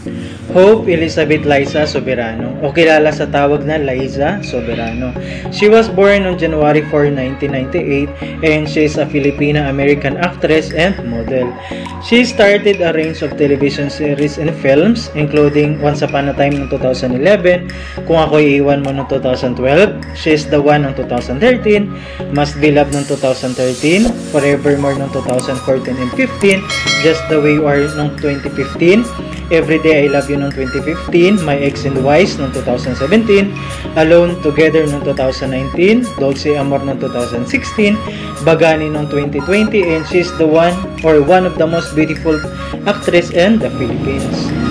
Hope Elizabeth Liza Soberano, o kilala sa tawag na Liza Soberano. She was born on January 4, 1998, and she is a Filipina-American actress and model. She started a range of television series and films, including Once Upon a Time noong 2011, Kung Ako'y Iwan Mo noong 2012, She is the One noong 2013, Must Be Loved noong 2013, Forevermore noong 2014 and 15, Just the Way You Are noong 2015, Every Day I Love You noong 2015, My Ex and Wise noong 2017, Alone Together noong 2019, Dulce Amor noong 2016, Bagani noong 2020, and she's the one of the most beautiful actress in the Philippines.